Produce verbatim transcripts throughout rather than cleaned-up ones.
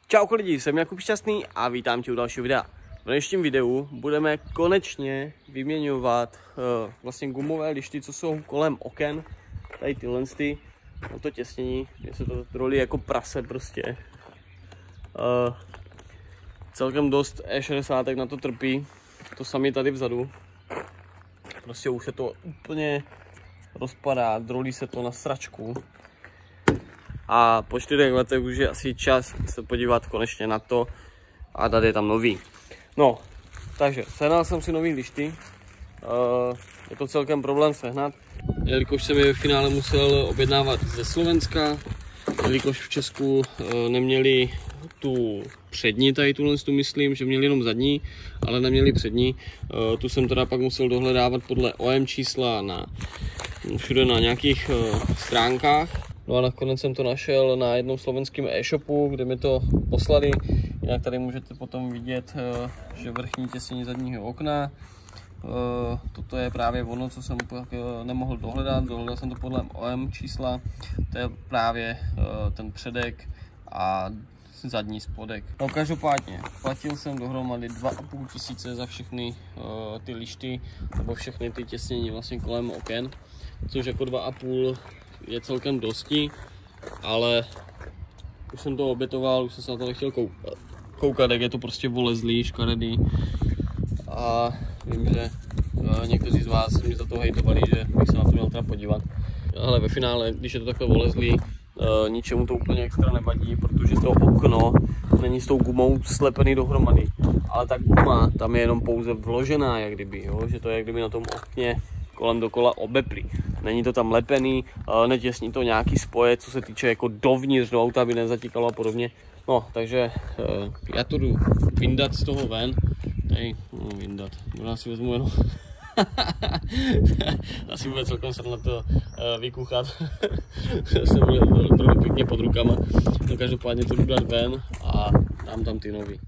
Čau lidi, jsem Jakub Šťastný a vítám tě u dalšího videa. V dnešním videu budeme konečně vyměňovat uh, vlastně gumové lišty, co jsou kolem oken. Tady tyhle ty, no to těsnění, mě se to rolí jako prase prostě. Uh, celkem dost E šedesát na to trpí, to samé tady vzadu. Prostě už se to úplně rozpadá, drolí se to na sračku. A po čtyřech letech už je asi čas se podívat konečně na to a dát je tam nový. No, takže sehnal jsem si nový lišty. Uh, je to celkem problém sehnat, jelikož jsem je ve finále musel objednávat ze Slovenska, jelikož v Česku uh, neměli tu přední, tady tuhle tu myslím, že měli jenom zadní, ale neměli přední. Uh, tu jsem teda pak musel dohledávat podle O M čísla na, všude na nějakých uh, stránkách. No a nakonec jsem to našel na jednom slovenském e-shopu, kde mi to poslali. Jinak tady můžete potom vidět, že vrchní těsnění zadního okna. Toto je právě ono, co jsem nemohl dohledat. Dohledal jsem to podle O M čísla. To je právě ten předek a zadní spodek. No každopádně, platil jsem dohromady dva a půl tisíce za všechny ty lišty, nebo všechny ty těsnění vlastně kolem oken, což jako dva a půl je celkem dosti, ale už jsem to obětoval, už jsem se na to nechtěl koukat, koukat jak je to prostě volezlý, škaredý. A vím, že někteří z vás mi za to hejtovali, že bych se na to měl teda podívat. Ale ve finále, když je to takhle volezlý, ničemu to úplně extra nevadí, protože to okno není s tou gumou slepený dohromady. Ale ta guma tam je jenom pouze vložená, jak kdyby, jo? Že to je jak kdyby na tom okně kolem dokola obeplý. Není to tam lepený, netěsní to nějaký spoje, co se týče jako dovnitř do auta, aby nezatíkalo a podobně. No, takže já to jdu vyndat z toho ven. Tady, no, vyndat, možná si vezmu jenom. Asi bude celkem se na to vykuchat. Se bude trochu pěkně pod rukama. No každopádně to jdu dát ven a dám tam ty nový.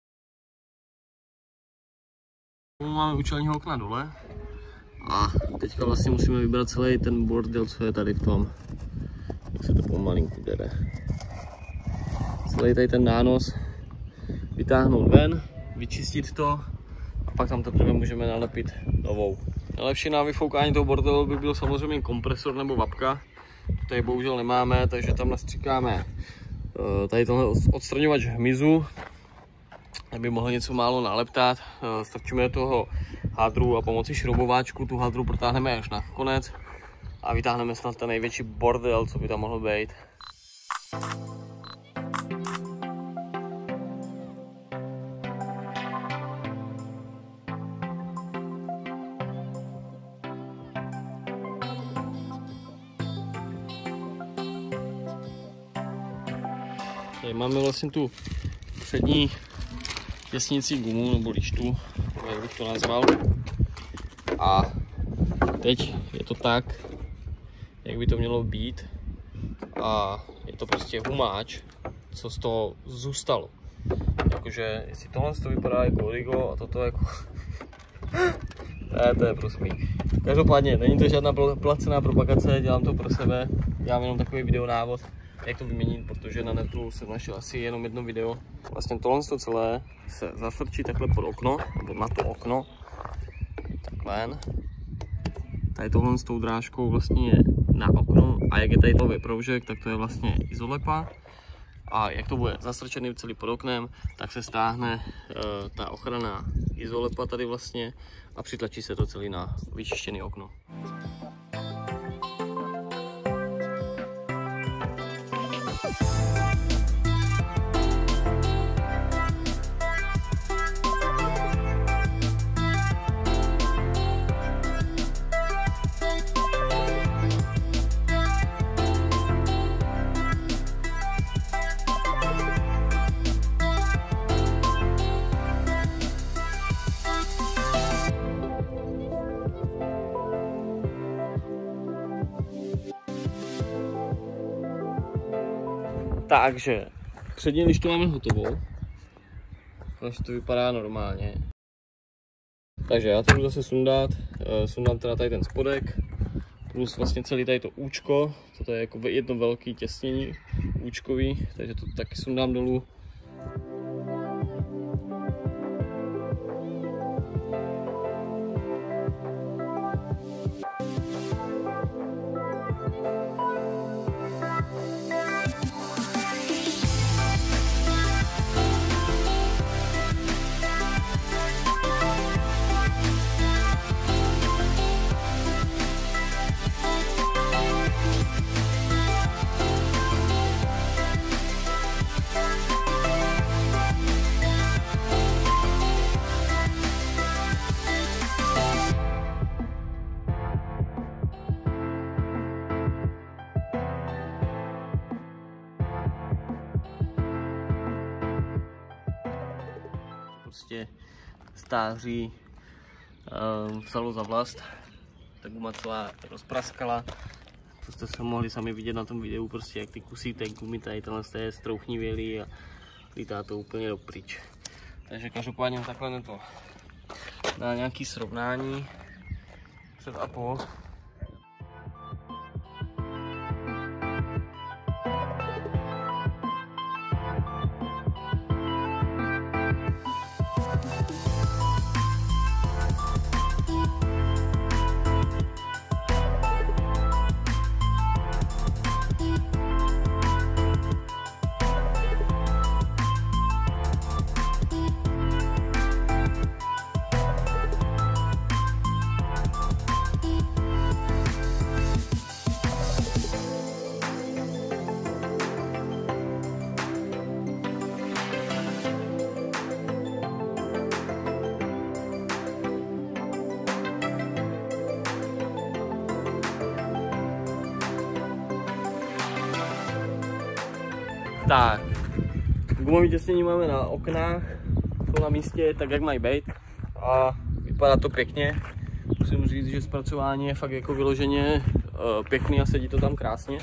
Máme účelního okna dole. A teďka vlastně musíme vybrat celý ten bordel, co je tady v tom. Jak se to pomalinku jde. Celý tady ten nános vytáhnout ven, vyčistit to a pak tam teprve můžeme nalepit novou. Nejlepší na vyfoukání toho bordelu by byl samozřejmě kompresor nebo vapka. Tady bohužel nemáme, takže tam nastříkáme tady tenhle odstraňovač hmyzu, aby mohl něco málo naleptat. Strčíme do toho hadru a pomocí šroubováčku tu hadru protáhneme až na konec a vytáhneme snad ten největší bordel, co by tam mohl být. Tady máme vlastně tu přední těsnící gumu nebo lištu, jak bych to nazval. A teď je to tak, jak by to mělo být. A je to prostě humáč, co z toho zůstalo. Jakože, jestli tohle to vypadá jako origo a toto jako... ne, to je prosmí. Každopádně, není to žádná placená propagace, dělám to pro sebe. Dělám jenom takový videonávod, jak to vyměnit, protože na netu jsem našel asi jenom jedno video. Vlastně tohle to celé se zastrčí takhle pod okno, nebo na to okno. Takhle. Tady tohle s tou drážkou vlastně je na okno a jak je tady to proužek, tak to je vlastně izolepa. A jak to bude zastrčený celý pod oknem, tak se stáhne e, ta ochranná izolepa tady vlastně a přitlačí se to celý na vyčištěné okno. Takže přední lištu máme hotovou, takže to vypadá normálně. Takže já to budu zase sundat, sundám teda tady ten spodek, plus vlastně celý tady to účko, toto je jako jedno velké těsnění účkový, takže to taky sundám dolů prostě stáří um, vzalo za vlast. Ta guma celá rozpraskala. To jste se mohli sami vidět na tom videu, prostě jak ty kusy té gumy tady tenhle je strouchnivělý a lítá to úplně dopryč. Takže každopádně takhle to na nějaký srovnání před a po. Tak, gumové těsnění máme na oknách, jsou na místě tak, jak mají být a vypadá to pěkně. Musím říct, že zpracování je fakt jako vyloženě uh, pěkný a sedí to tam krásně.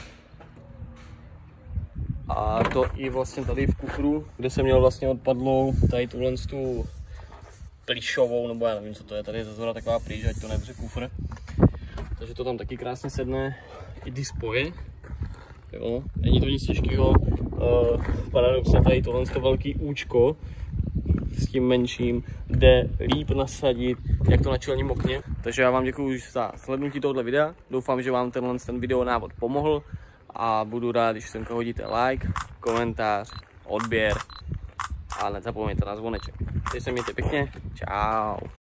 A to i vlastně tady v kufru, kde jsem měl vlastně odpadlou tady tuhle tu plíšovou, nebo já nevím, co to je, tady je zazora taková plíž, ať to nevře kufr. Takže to tam taky krásně sedne, i ty spoje. Jo, není to nic těžkého, uh, paradoxně tady tohle to velký účko s tím menším jde líp nasadit, jak to na čelním okně. Takže já vám děkuji za slednutí tohoto videa, doufám, že vám tenhle ten video návod pomohl a budu rád, když semka hodíte like, komentář, odběr a nezapomeňte na zvoneček. Teď se mějte pěkně, čau.